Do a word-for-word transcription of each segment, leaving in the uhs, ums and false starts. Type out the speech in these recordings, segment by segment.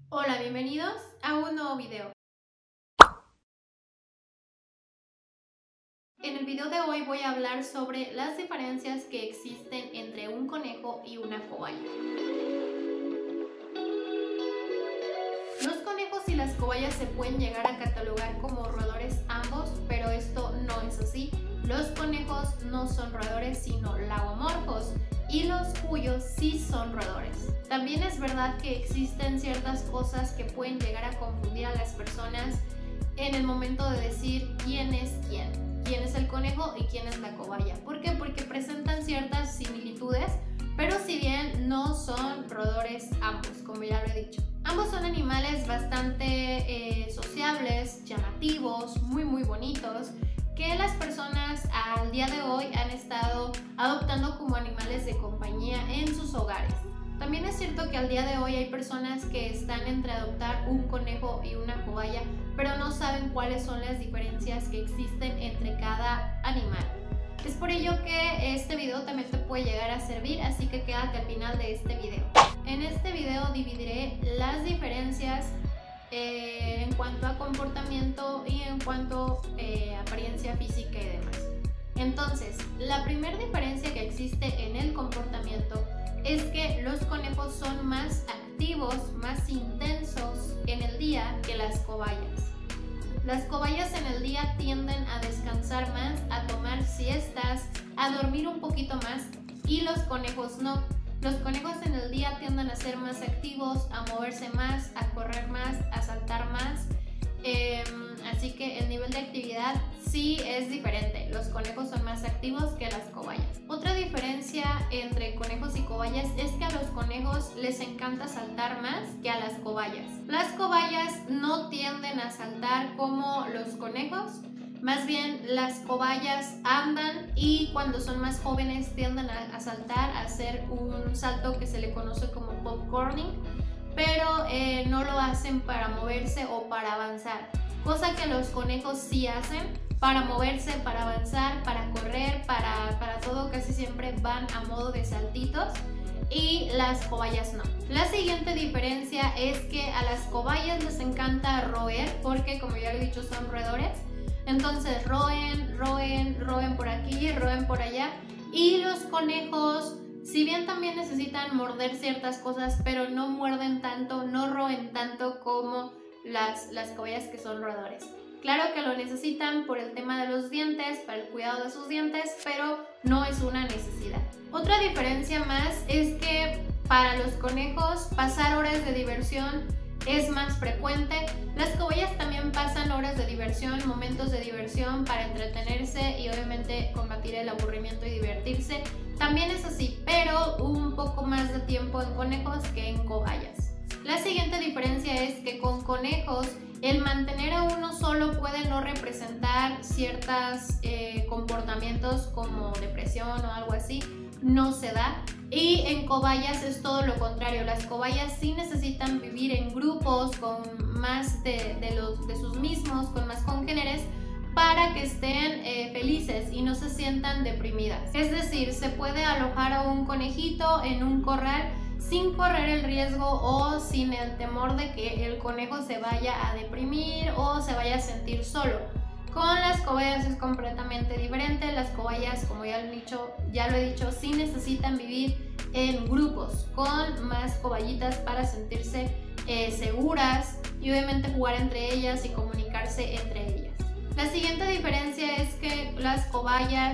Hola, bienvenidos a un nuevo video. En el video de hoy voy a hablar sobre las diferencias que existen entre un conejo y una cobaya. Los conejos y las cobayas se pueden llegar a catalogar como roedores ambos, pero esto no es así. Los conejos no son roedores sino lagomorfos y los cuyos sí son roedores. También es verdad que existen ciertas cosas que pueden llegar a confundir a las personas en el momento de decir quién es quién, quién es el conejo y quién es la cobaya. ¿Por qué? Porque presentan ciertas similitudes, pero si bien no son roedores ambos, como ya lo he dicho. Ambos son animales bastante eh, sociables, llamativos, muy muy bonitos, que las personas al día de hoy han estado adoptando como animales de compañía en sus hogares. También es cierto que al día de hoy hay personas que están entre adoptar un conejo y una cobaya, pero no saben cuáles son las diferencias que existen entre cada animal. Es por ello que este video también te puede llegar a servir, así que quédate al final de este video. En este video dividiré las diferencias eh, en cuanto a comportamiento y en cuanto a eh, apariencia física y demás. Entonces, la primera diferencia que existe en el comportamiento es que los conejos son más activos, más intensos en el día que las cobayas. Las cobayas en el día tienden a descansar más, a tomar siestas, a dormir un poquito más, y los conejos no. Los conejos en el día tienden a ser más activos, a moverse más, a correr más, a saltar más. Eh, así que el nivel de actividad sí es diferente. Los conejos son más activos que las cobayas. Otra diferencia entre conejos y cobayas es que a los conejos les encanta saltar más que a las cobayas. Las cobayas no tienden a saltar como los conejos. Más bien las cobayas andan y cuando son más jóvenes tienden a, a saltar, a hacer un salto que se le conoce como popcorning, pero eh, no lo hacen para moverse o para avanzar, cosa que los conejos sí hacen para moverse, para avanzar, para correr, para, para todo. Casi siempre van a modo de saltitos y las cobayas no. La siguiente diferencia es que a las cobayas les encanta roer porque, como ya lo he dicho, son roedores. Entonces roen, roen, roen por aquí, roen por allá, y los conejos, si bien también necesitan morder ciertas cosas, pero no muerden tanto, no roen tanto como las, las cobayas que son roedores. Claro que lo necesitan por el tema de los dientes, para el cuidado de sus dientes, pero no es una necesidad. Otra diferencia más es que para los conejos pasar horas de diversión es más frecuente. Las cobayas también pasan horas de diversión, momentos de diversión para entretenerse y obviamente combatir el aburrimiento y divertirse. También es así, pero un poco más de tiempo en conejos que en cobayas. La siguiente diferencia es que con conejos el mantener a uno solo puede no representar ciertos eh, comportamientos como depresión o algo así, no se da. Y en cobayas es todo lo contrario. Las cobayas sí necesitan vivir en grupos con más de, de, los, de sus mismos, con más congéneres, para que estén eh, felices y no se sientan deprimidas. Es decir, se puede alojar a un conejito en un corral sin correr el riesgo o sin el temor de que el conejo se vaya a deprimir o se vaya a sentir solo. Con las cobayas es completamente diferente. Las cobayas, como ya lo he dicho, ya lo he dicho, sí necesitan vivir en grupos con más cobayitas para sentirse eh, seguras y obviamente jugar entre ellas y comunicarse entre ellas. La siguiente diferencia es que las cobayas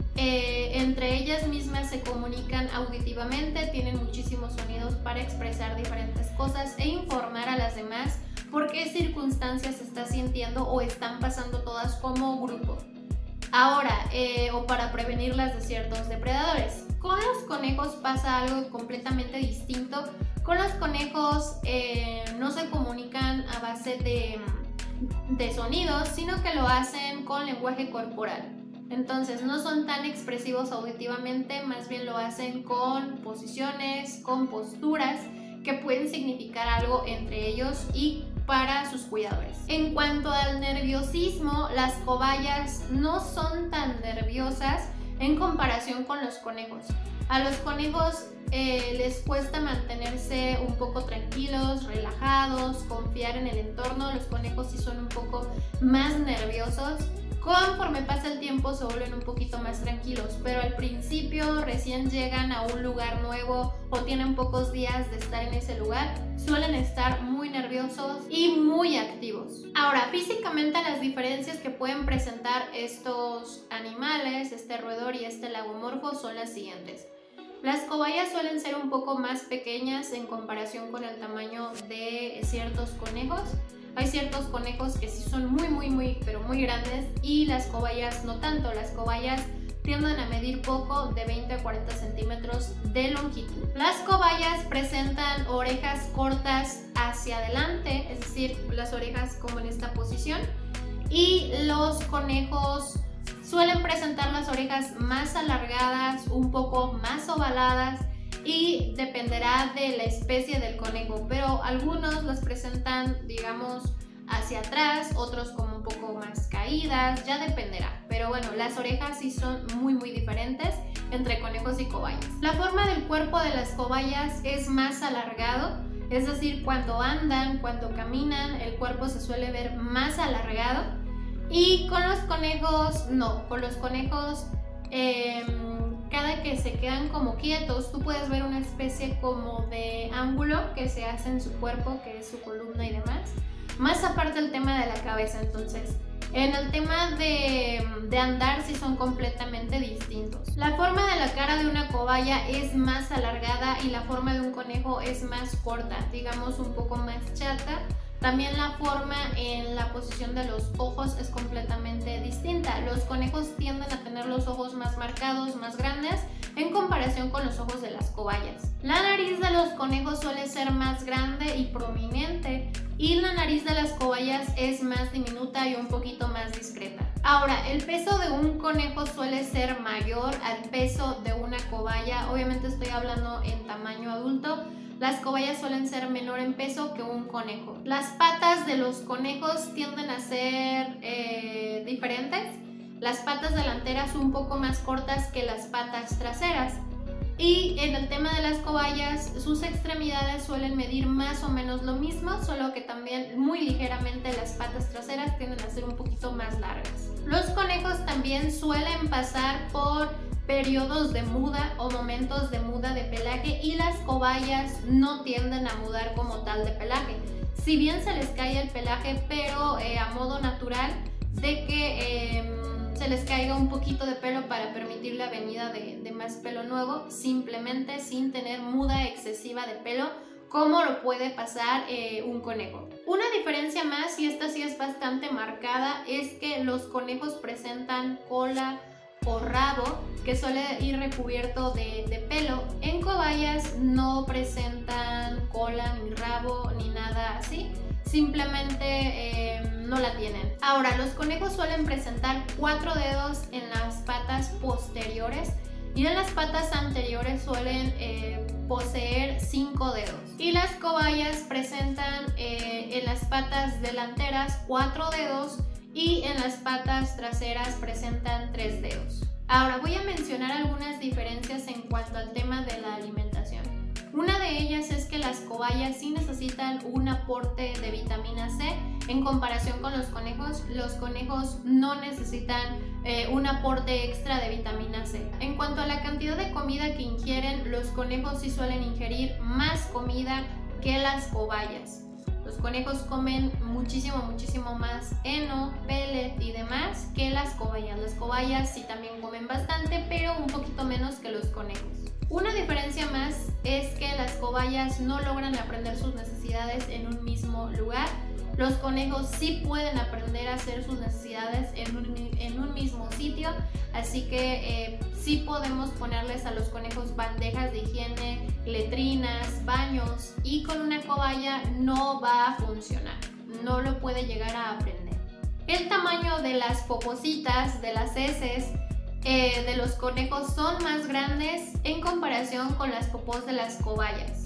eh, entre ellas mismas se comunican auditivamente, tienen muchísimos sonidos para expresar diferentes cosas e informar a las demás por qué circunstancias se está sintiendo o están pasando todas como grupo. Ahora, eh, o para prevenirlas de ciertos depredadores. Con los conejos pasa algo completamente distinto. Con los conejos eh, no se comunican a base de, de sonidos, sino que lo hacen con lenguaje corporal. Entonces no son tan expresivos auditivamente, más bien lo hacen con posiciones, con posturas que pueden significar algo entre ellos y para sus cuidadores. En cuanto al nerviosismo, las cobayas no son tan nerviosas en comparación con los conejos. A los conejos eh, les cuesta mantenerse un poco tranquilos, relajados, confiar en el entorno. Los conejos sí son un poco más nerviosos. Conforme pasa el tiempo se vuelven un poquito más tranquilos, pero al principio, recién llegan a un lugar nuevo o tienen pocos días de estar en ese lugar, suelen estar muy nerviosos y muy activos. Ahora, físicamente las diferencias que pueden presentar estos animales, este roedor y este lagomorfo, son las siguientes. Las cobayas suelen ser un poco más pequeñas en comparación con el tamaño de ciertos conejos. Hay ciertos conejos que sí son muy, muy, muy, pero muy grandes y las cobayas no tanto. Las cobayas tienden a medir poco, de veinte a cuarenta centímetros de longitud. Las cobayas presentan orejas cortas hacia adelante, es decir, las orejas como en esta posición, y los conejos suelen presentar las orejas más alargadas, un poco más ovaladas, y dependerá de la especie del conejo, pero algunos las presentan, digamos, hacia atrás, otros como un poco más caídas, ya dependerá. Pero bueno, las orejas sí son muy muy diferentes entre conejos y cobayas. La forma del cuerpo de las cobayas es más alargado, es decir, cuando andan, cuando caminan, el cuerpo se suele ver más alargado. Y con los conejos no, con los conejos eh, cada que se quedan como quietos, tú puedes ver una especie como de ángulo que se hace en su cuerpo, que es su columna y demás. Más aparte el tema de la cabeza, entonces, en el tema de, de andar sí son completamente distintos. La forma de la cara de una cobaya es más alargada y la forma de un conejo es más corta, digamos un poco más chata. También la forma en la posición de los ojos es completamente distinta. Los conejos tienden a tener los ojos más marcados, más grandes, en comparación con los ojos de las cobayas. La nariz de los conejos suele ser más grande y prominente, y la nariz de las cobayas es más diminuta y un poquito más discreta. Ahora, el peso de un conejo suele ser mayor al peso de una cobaya. Obviamente estoy hablando en tamaño adulto. Las cobayas suelen ser menor en peso que un conejo. Las patas de los conejos tienden a ser eh, diferentes. Las patas delanteras un poco más cortas que las patas traseras. Y en el tema de las cobayas, sus extremidades suelen medir más o menos lo mismo, solo que también muy ligeramente las patas traseras tienden a ser un poquito más largas. Los conejos también suelen pasar por periodos de muda o momentos de muda de pelaje, y las cobayas no tienden a mudar como tal de pelaje. Si bien se les cae el pelaje, pero eh, a modo natural, de que eh, se les caiga un poquito de pelo para permitir la venida de, de más pelo nuevo, simplemente sin tener muda excesiva de pelo, como lo puede pasar eh, un conejo. Una diferencia más, y esta sí es bastante marcada, es que los conejos presentan cola o rabo que suele ir recubierto de, de pelo. En cobayas no presentan cola, ni rabo, ni nada así, simplemente eh, no la tienen. Ahora, los conejos suelen presentar cuatro dedos en las patas posteriores, y en las patas anteriores suelen eh, poseer cinco dedos. Y las cobayas presentan eh, en las patas delanteras cuatro dedos, y en las patas traseras presentan tres dedos. Ahora voy a mencionar algunas diferencias en cuanto al tema de la alimentación. Una de ellas es que las cobayas sí necesitan un aporte de vitamina C en comparación con los conejos. Los conejos no necesitan eh, un aporte extra de vitamina C. En cuanto a la cantidad de comida que ingieren, los conejos sí suelen ingerir más comida que las cobayas. Los conejos comen muchísimo, muchísimo más heno, pellet y demás que las cobayas. Las cobayas sí también comen bastante, pero un poquito menos que los conejos. Una diferencia más es que las cobayas no logran aprender sus necesidades en un mismo lugar. Los conejos sí pueden aprender a hacer sus necesidades en un, en un mismo sitio, así que eh, sí podemos ponerles a los conejos bandejas de higiene, letrinas, baños, y con una cobaya no va a funcionar, no lo puede llegar a aprender. El tamaño de las popositas, de las heces eh, de los conejos son más grandes en comparación con las popós de las cobayas.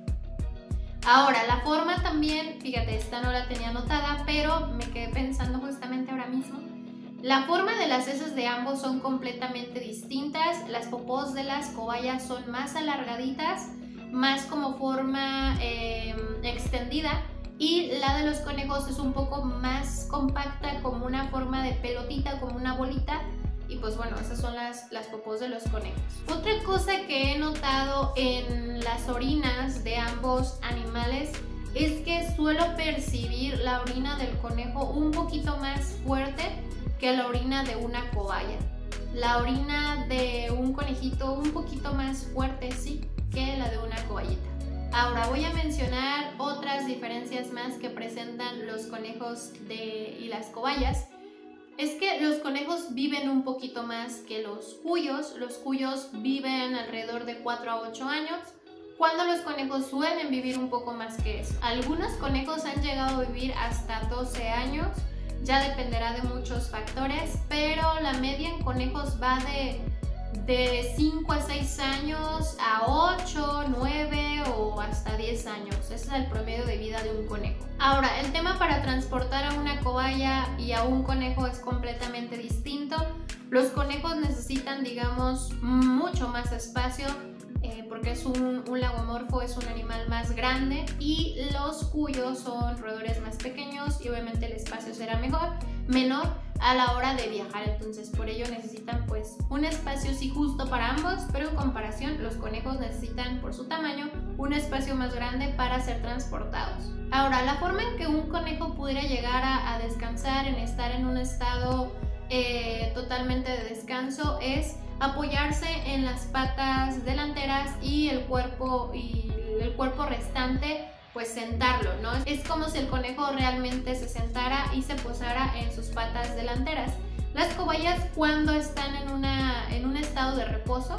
Ahora, la forma también, fíjate, esta no la tenía anotada, pero me quedé pensando justamente ahora mismo. La forma de las heces de ambos son completamente distintas. Las popós de las cobayas son más alargaditas, más como forma eh, extendida, y la de los conejos es un poco más compacta, como una forma de pelotita, como una bolita. Y pues bueno, esas son las, las popós de los conejos. Otra cosa que he notado en las orinas de ambos animales es que suelo percibir la orina del conejo un poquito más fuerte que la orina de una cobaya. La orina de un conejito un poquito más fuerte, sí, que la de una cobayita. Ahora voy a mencionar otras diferencias más que presentan los conejos de, y las cobayas. Es que los conejos viven un poquito más que los cuyos. Los cuyos viven alrededor de cuatro a ocho años, cuando los conejos suelen vivir un poco más que eso. Algunos conejos han llegado a vivir hasta doce años, ya dependerá de muchos factores, pero la media en conejos va de, de cinco a seis años a ocho, nueve o hasta diez años. Ese es el promedio de vida de un conejo. Ahora, el tema para transportar a una cobaya y a un conejo es completamente distinto. Los conejos necesitan, digamos, mucho más espacio, eh, porque es un, un lagomorfo, es un animal más grande, y los cuyos son roedores más pequeños y obviamente el espacio será mejor, menor a la hora de viajar. Entonces por ello necesitan pues un espacio sí justo para ambos, pero en comparación los conejos necesitan, por su tamaño, un espacio más grande para ser transportados. Ahora, la forma en que un conejo pudiera llegar a, a descansar, en estar en un estado eh, totalmente de descanso, es apoyarse en las patas delanteras y el cuerpo, y el cuerpo restante pues sentarlo, ¿no? Es como si el conejo realmente se sentara y se posara en sus patas delanteras. Las cobayas, cuando están en, una, en un estado de reposo,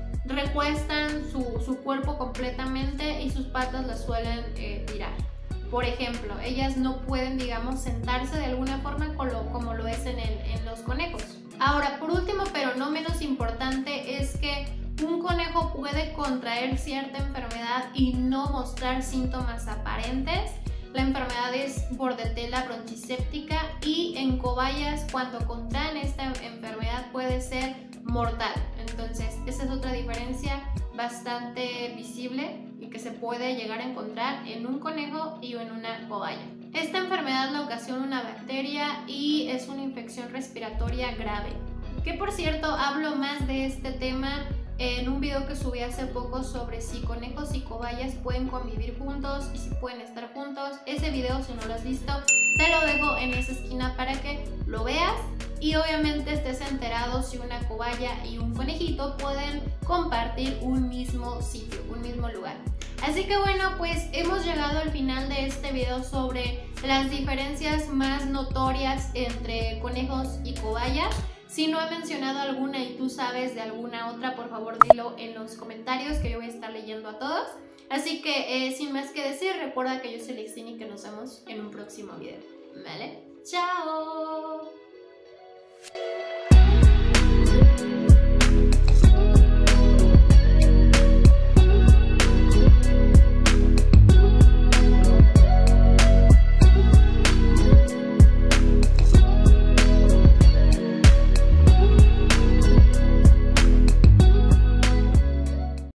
recuestan su, su cuerpo completamente y sus patas las suelen eh, tirar. Por ejemplo, ellas no pueden, digamos, sentarse de alguna forma como lo, como lo es en, el, en los conejos. Ahora, por último, pero no menos importante, es que un conejo puede contraer cierta enfermedad y no mostrar síntomas aparentes. La enfermedad es bordetella bronchiséptica, y en cobayas, cuando contraen esta enfermedad, puede ser mortal. Entonces, esa es otra diferencia bastante visible y que se puede llegar a encontrar en un conejo y en una cobaya. Esta enfermedad la ocasiona una bacteria y es una infección respiratoria grave. Que por cierto, hablo más de este tema en un video que subí hace poco sobre si conejos y cobayas pueden convivir juntos y si pueden estar juntos. Ese video, si no lo has visto, te lo dejo en esa esquina para que lo veas y obviamente estés enterado si una cobaya y un conejito pueden compartir un mismo sitio, un mismo lugar. Así que bueno, pues hemos llegado al final de este video sobre las diferencias más notorias entre conejos y cobayas. Si no he mencionado alguna y tú sabes de alguna otra, por favor dilo en los comentarios, que yo voy a estar leyendo a todos. Así que eh, sin más que decir, recuerda que yo soy Lixini y que nos vemos en un próximo video. ¿Vale? ¡Chao!